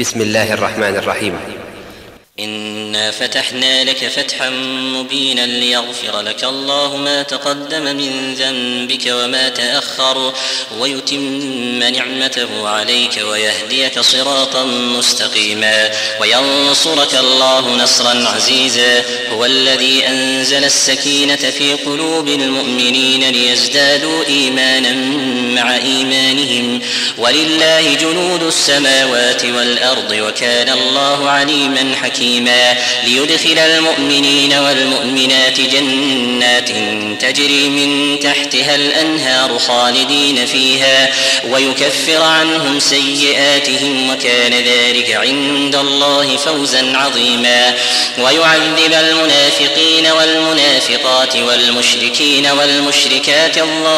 بسم الله الرحمن الرحيم. إنا فتحنا لك فتحا مبينا ليغفر لك الله ما تقدم من ذنبك وما تأخر ويتم نعمته عليك ويهديك صراطا مستقيما وينصرك الله نصرا عزيزا. هو الذي أنزل السكينة في قلوب المؤمنين ليزدادوا إيمانا مع إيمانهم ولله جنود السماوات والأرض وكان الله عليما حكيما. ليدخل المؤمنين والمؤمنات جنات تجري من تحتها الأنهار خالدين فيها ويكفر عنهم سيئاتهم وكان ذلك عند الله فوزا عظيما. ويعذب المنافقين والمنافقات والمشركين والمشركات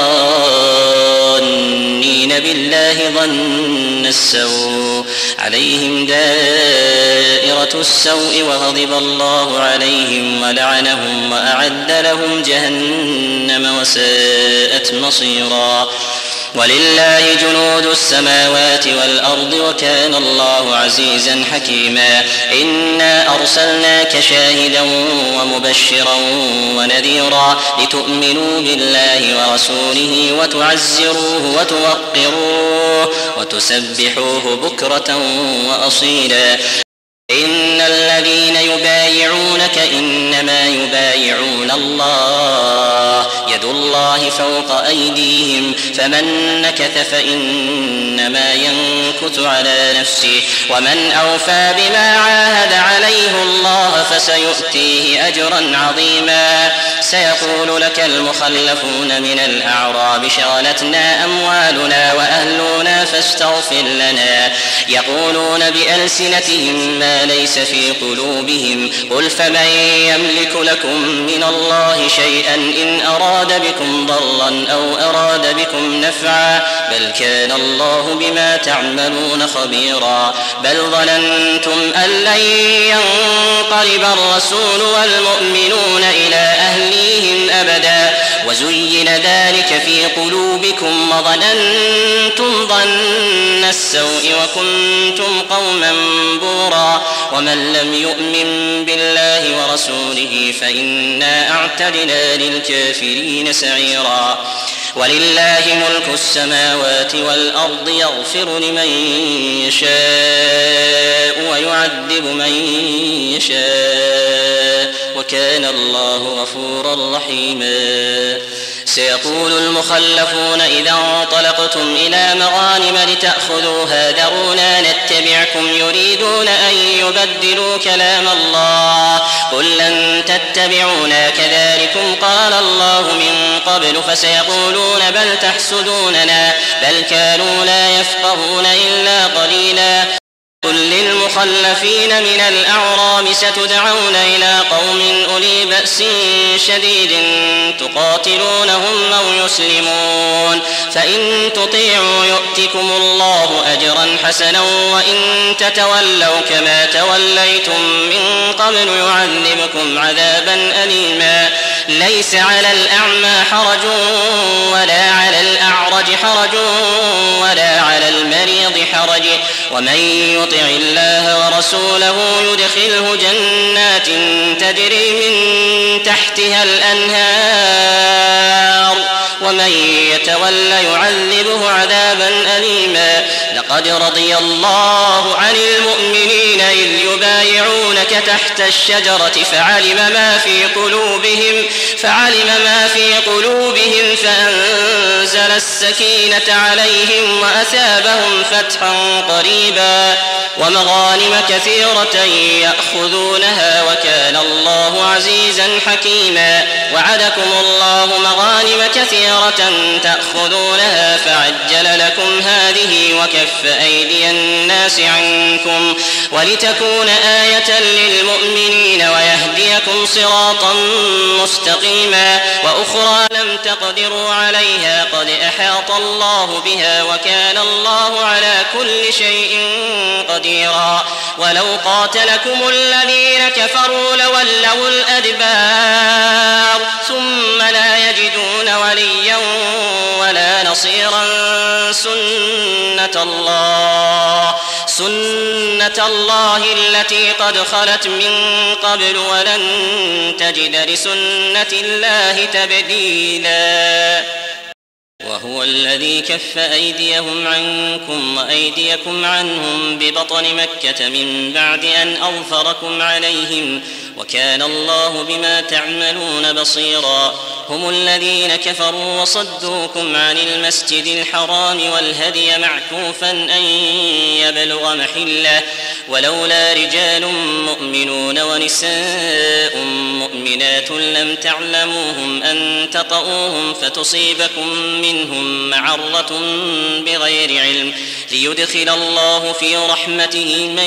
الظانين بالله ظن السوء عليهم دائرة السوء وغضب الله عليهم ولعنهم وأعد لهم جهنم وساءت مصيرا. ولله جنود السماوات والأرض وكان الله عزيزا حكيما. إنا أرسلناك شاهدا ومبشرا ونذيرا لتؤمنوا بالله ورسوله وتعزروه وتوقروه وتسبحوه بكرة وأصيلا. إن الذين يبايعونك إنما يبايعون الله يد الله فوق أيديهم فمن نكث فإنما ينكث على نفسه ومن أوفى بما عاهد عليه الله فسيؤتيه أجرا عظيما. سيقول لك المخلفون من الأعراب شغلتنا أموالنا وأهلنا فاستغفر لنا يقولون بألسنتهم ما ليس في قلوبهم قل فمن يملك لكم من الله شيئا إن أراد بكم ضرا أو أراد بكم نفعا بل كان الله بما تعملون خبيرا. بل ظننتم أن لن ينقلب الرسول والمؤمنون إلى أهليهم أبدا وزين ذلك في قلوبكم وظننتم ظن السوء وكنتم قوما بورا. ومن لم يؤمن بالله ورسوله فإنا أعتدنا للكافرين سعيرا. ولله ملك السماوات والأرض يغفر لمن يشاء ويعذب من يشاء وكان الله غفورا رحيما. سيقول المخلفون إذا انطلقتم إلى مغانم لتأخذوها ذرونا نتبعكم يريدون أن يبدلوا كلام الله قل لن تتبعونا كذلكم قال الله من قبل فسيقولون بل تحسدوننا بل كانوا لا يفقهون إلا قليلا. قل للمخلفين من الأعراب ستدعون إلى قوم أولي بأس شديد تقاتلونهم أو يسلمون فإن تطيعوا يؤتكم الله أجرا حسنا وإن تتولوا كما توليتم من قبل يعذبكم عذابا أليما. ليس على الأعمى حرج ولا على الأعرج حرج ولا على المريض حرج ومن يطع الله ورسوله يدخله جنات تجري من تحتها الأنهار ومن يتولى يعذبه عذابا أليما. لقد رضي الله عن المؤمنين إذ يبايعونك تحت الشجرة فعلم ما في قلوبهم فأنزل السكينة عليهم وأثابهم فتحا قريبا ومغانم كثيرة يأخذونها وكان الله عزيزا حكيما. وعدكم الله مغانم كثيرة تأخذونها فعجل لكم هذه وكف أيدي الناس عنكم ولتكون آية للمؤمنين ويهديكم صراطا مستقيما. وأخرى لم تقدروا عليها قد أحاط الله بها وكان الله على كل شيء قديرا. ولو قاتلكم الذين كفروا لولوا الأدبار ثم لا يجدون وليا ولا نصيرا. سنة سنة الله التي قد خلت من قبل ولن تجد لسنة الله تبديلا وهو الذي كف أيديهم عنكم وأيديكم عنهم ببطن مكة من بعد أن أظفركم عليهم وكان الله بما تعملون بصيرا هم الذين كفروا وصدوكم عن المسجد الحرام والهدي معكوفا أن يبلغ محله ولولا رجال مؤمنون ونساء مؤمنات لم تعلموهم أن تطؤوهم فتصيبكم منهم معرة بغير علم ليدخل الله في رحمته من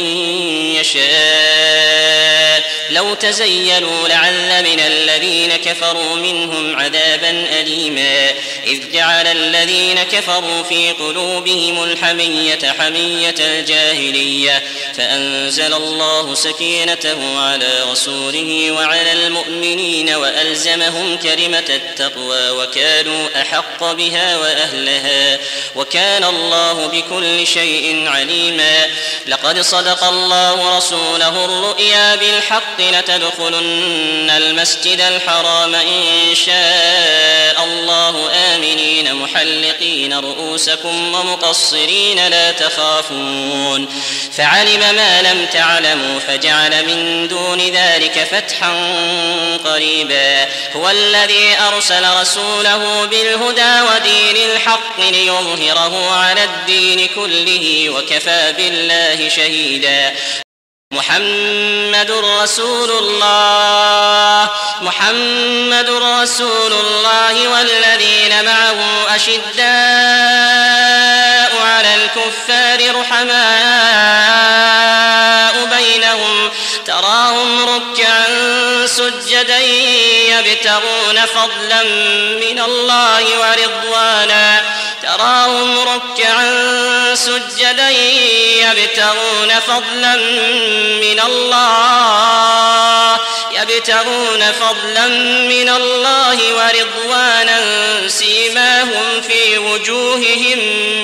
يشاء لو تزيلوا لعل من الذين كفروا منهم عذابا أليما إذ جعل الذين كفروا في قلوبهم الحمية حمية الجاهلية فأنزل الله سكينته على رسوله وعلى المؤمنين وألزمهم كلمة التقوى وكانوا أحق بها وأهلها وكان الله بكل شيء عليما لقد صدق الله رسوله الرؤيا بالحق لتدخلن المسجد الحرام إن شاء الله آمنين محلقين رؤوسكم ومقصرين لا تخافون فعلم ما لم تعلموا فجعل من دون ذلك فتحا قريبا هو الذي أرسل رسوله بالهدى ودين الحق ليظهره على الدين كله وكفى بالله شهيدا محمد رسول الله والذين معه أشداء على الكفار رحماء بينهم تراهم ركعا سجدا يبتغون فضلا من الله ورضوانا سيماهم في وجوههم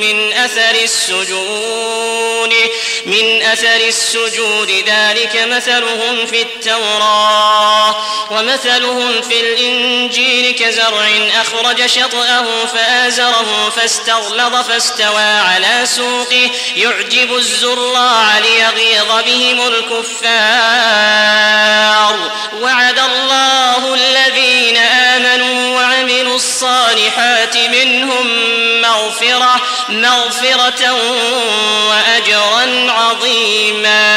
من أثر السجود ذلك مثلهم في التوراة ومثلهم في الإنجيل كزرع أخرج شطأه فآزره فاستغلظ فاستوى على سوقه يعجب الزراع ليغيظ بهم الكفار وعد الله الذين آمنوا وعملوا الصالحات منهم مغفرة وأجرا عظيما